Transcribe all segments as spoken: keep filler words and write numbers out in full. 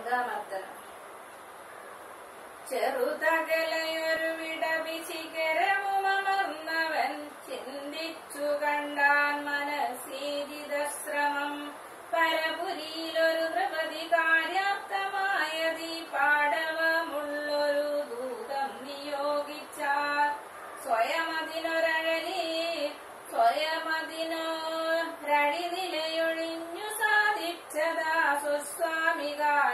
ഗംഗാമർദ്ദനം. ചെറുതകലയൊരു വിടവിശിഖരവുമർന്നവൻ ചിന്തിച്ചു കണ്ടാൻ മനസ്സീരിതശ്രമം. പരപുരിയിലൊരു നൃപതി കാര്യാപ്തമായതീ പാടവമുള്ളൊരു ദൂതം നിയോഗിച്ചാൽ സ്വയമതിനൊരഴലി സ്വയമതിനൊരഴി നിലയൊഴിഞ്ഞു സാധിച്ചതാ സ്വസ്വാമി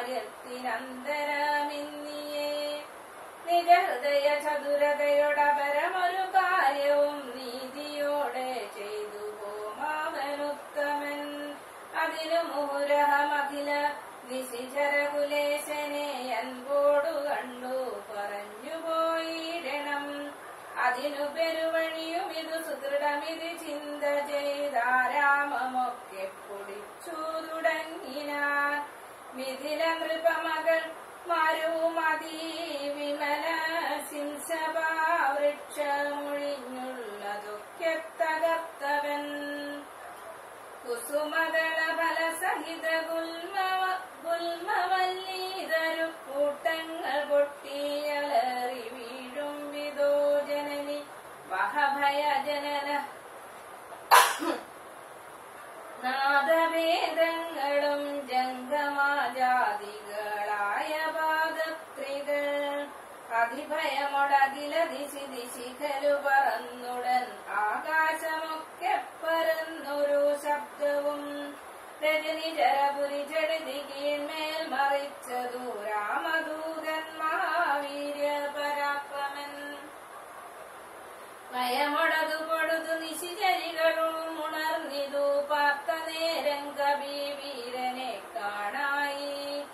കാര്യത്തിനന്തരമിന്നിയേ. നിജഹൃദയ ചതുരതയോടപരമൊരു കാര്യവും നീതിയോടെ ചെയ്തു പോമാവനുത്തമൻ. അതിനു മുഹുരഹമഖില നിശിചരകുലേശനെ അൻപോടു കണ്ടു പറഞ്ഞു പോയിടണം. അതിനു പെരുവഴിയും ഇതു സുദൃഢമിത് ചിന്ത ചെയ്താരാമമൊക്കെ പൊടിച്ചു തുടങ്ങിനാൻ. മിഥില നൃപമകൾ മരുമതി വിമല സിംസഭാവൃക്ഷമൊഴിഞ്ഞുള്ളതൊക്കെ തകർത്തവൻ. കുസുമദള ഫലസഹിത ഗുൽമവ ഗുൽമവല്ലീതരു കൂട്ടങ്ങൾ പൊട്ടിയലറി വീഴും വിതോ ജനനി വഹഭയ ജനന നാദവേദങ്ങളും ജംഗമാജാതികളായ പാദത്രികൾ അതിഭയമൊടകില ദിശി ദിശിഖലു പറന്നുടൻ ആകാശമൊക്കെ പരന്നൊരു ശബ്ദവും. രജനി ജരപുരി ചെടുതി കീഴ്മേൽ മറിച്ചതു രാമദൂതൻ മഹാവീര്യ പരാക്രമൻ. ഭയമൊടതു പൊടുതു നിശിചരികളും ഉണർന്നിതു പാർത്ത നേരം കവി വീരനെ കാണായി.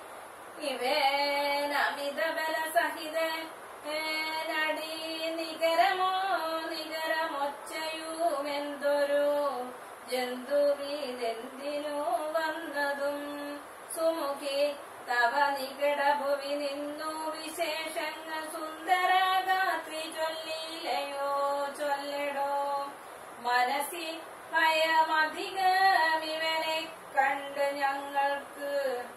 ഇവേനമിത ബല സഹിത നടി നികരമോ നികരമൊച്ചയുമെന്തൊരു ജന്തുവീതെന്തിനു വന്നതും. സുമുഖി തവ നികടഭുവി നിന്നു വിശേഷങ്ങൾ സുന്ദരഗാത്രി ചൊല്ലിലയോ ചൊല്ലടോ. മനസ്സി ഭയമധികമിവനെ കണ്ട് ഞങ്ങൾക്ക്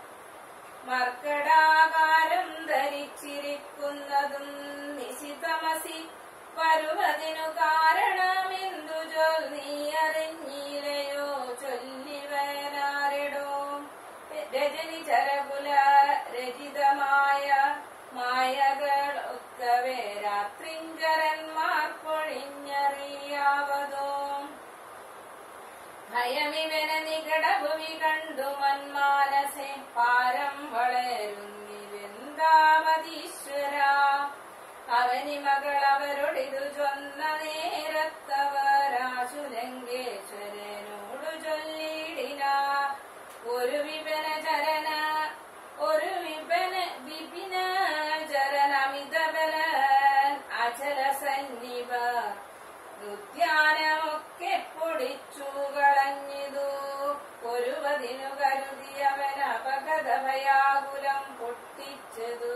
മർക്കടാകാരം ധരിച്ചിരിക്കുന്നതും നിശിതമസി വരുവതിനു കാരണമെന്തു ചൊൽ നീ അറിഞ്ഞില്ലയോ ചൊല്ലിവനാരെടോ. രജനി ചരകുല രചിതമായ മായകളൊക്കവേ രാത്രിഞ്ചരന്മാർ പൊഴിഞ്ഞറിയാവതോ. ഭയമിവന നികടഭൂമി കണ്ടു മന്മാനസെ പാരം വളരുന്നിവെന്താമതീശ്വര. അവനി മകൾ അവരോടിതു ചൊന്ന നേരത്തവരാശു ലങ്കേശ്വരനോടു ചൊല്ലിടിന. ഒരു വിപന ചരന ഒരു വിപന വിപിന ചരനമിതബലൻ അചല സന്നിഭ ഉദ്യാനമൊക്കെ പൊടിച്ചു കളഞ്ഞിതു. ഒരുവതിനു കരുതിയവൻ അപകടഭയാകുലം പൊട്ടിച്ചതു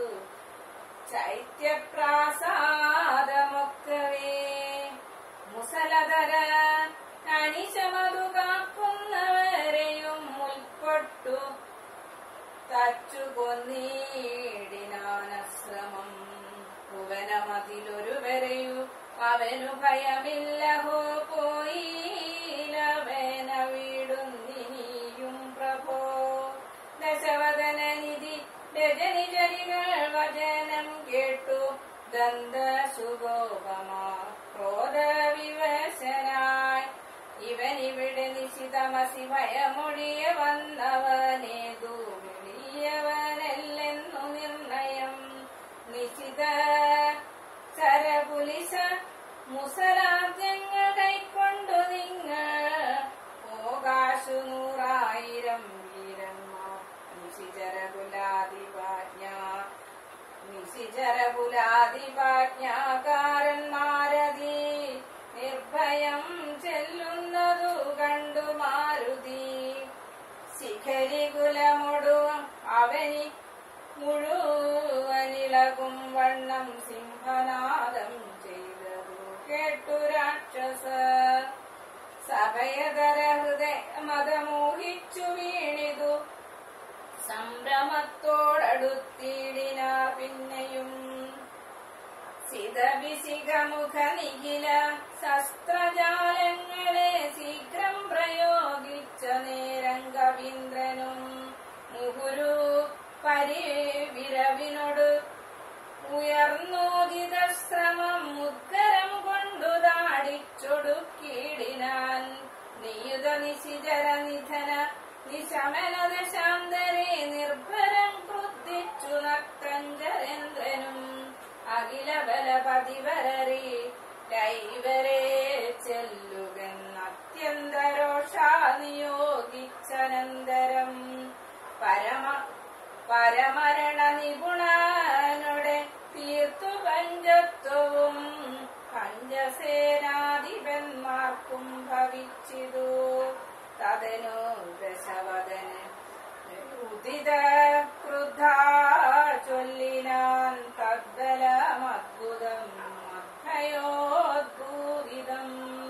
ചൈത്യപ്രാസാദമൊക്കവേ. മുസലധര അനിശമതു കാക്കുന്നവരെയും മുൽപ്പൊട്ടു തച്ചു കൊന്നീടിനാനശ്രമം. ഭുവനമതിലൊരുവരെയു അവനു ഭയമില്ലഹോ പോയിലവന വീടുന്നിനിയും പ്രഭോ. ദശവദന നിധി രജനിജരികൾ വചനം കേട്ടു ദന്തസുഗോപമാ ക്രോധവിവശനായി. ഇവനിവിടെ നിശിതമസി ഭയമൊഴിയ വന്നവനേതു വിളിയവനല്ലെന്നു നിർണയം. നിശിത ചരകുലിശ മുസലാദ്യങ്ങൾ കൈക്കൊണ്ടു നിങ്ങൾ പോകാശു നൂറായിരം വീരന്മാർ. നിശിചരകുലാധിപാജ്ഞ നിശിചരകുലാധിപാജ്ഞാകാരന്മാരതി നിർഭയം ചെല്ലുന്നതു കണ്ടു മാരുതി. ശിഖരികുലമൊടു അവനി മുഴുവനിളകും വണ്ണം സിംഹനാദം ചെയ്തതു കേട്ടു രാക്ഷസ. സഭയതര ഹൃദയ മതമോഹിച്ചു വീണിതു സംഭ്രമത്തോടടുത്തിടിനാർ പിന്നെയും. സിതവിശിഖമുഖ നിഖില ശസ്ത്രജാലങ്ങളെ ശീഘ്രം പ്രയോഗിച്ച നേരം കവീന്ദ്രനും മുഹുരു പരിവിരവിനോട് ഉയർന്നോദിതശ്രമം മുദ്ഗരം കൊണ്ടു താടിച്ചൊടുക്കിടിനാൻ. നിയുത നിശിചര നിധന നിശമന ദശാന്തരെ നിർഭരം ക്രുദ്ധിച്ചു നക്തഞ്ചരേന്ദ്രനും അഖില ബലപതിവരറി കൈവരെ ചെല്ലുകെന്നത്യന്തരോഷാ നിയോഗിച്ചനന്തരം പരമ പരമരണ നിപുണനോടെ തീർത്തു പഞ്ചത്വവും പഞ്ചസേനാധിപന്മാർക്കും ഭവിച്ചിതു. തദനു ദശവദന് ഉദിത ക്രുദ്ധാ ചൊല്ലിനാൻ തദ്ബലമദ്ഭുതം മദ്ഭയോദ്ഭൂതിതം.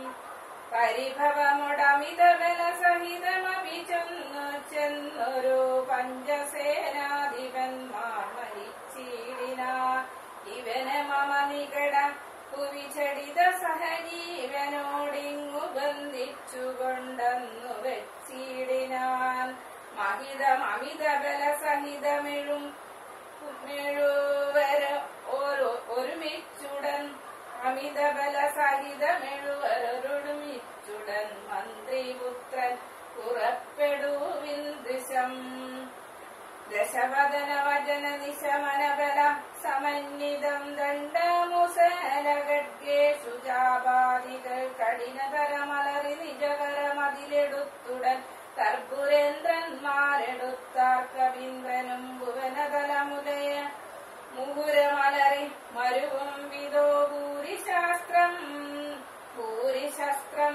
പരിഭവമുടമിതബല സഹിതമപി ചെന്നു ചെന്നൊരു പഞ്ചസേനാധിപന്മാർ മരിച്ചിടിനാ. ഇവനെ മമ നികട കുവിചടിത സഹജീവനോടിങ്ങു ബന്ധിച്ചുകൊണ്ടെന്നു വെച്ചിടിനാൻ. മഹിതമമിതബല സഹിതമെഴും മെഴുവര ഒരുമിച്ചുടൻ അമിതബല സഹിതമെഴുവരൊരുമിച്ചുടൻ മന്ത്രിപുത്രൻ പുറപ്പെടുവിൻ ദൃശം. ദശവദന വചന നിശമനബല സമന്വിതം ദണ്ഡമുസലഖഡ്ഗേഷു ജാപാദികൾ കഠിനതരമലറി നിജകരമതിലെടുത്തുടൻ കർപ്പുരേന്ദ്രന്മാരെടുത്താർ കവീന്ദ്രനും ഭുവനതലമുലയ മുഹുരമലറി മരുവും വിദോ ഭൂരിശാസ്ത്രം ഭൂരിശസ്ത്രം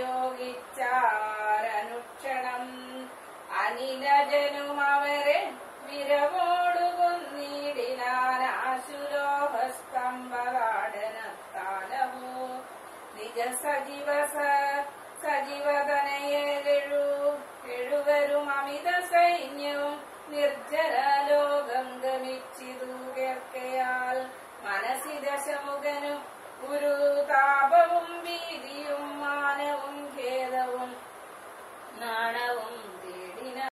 പ്രയോഗിച്ചാരനുക്ഷണം. അനിലജനും അവരെ വിരവോടുകൊന്നിടിനാശുലോഹസ്തംഭകാടനത്താലവോ നിജ സജീവ സജീവതനയെഴു എഴുവരും അമിത സൈന്യവും നിർജ്ജര ലോകം ഗമിച്ചിതു.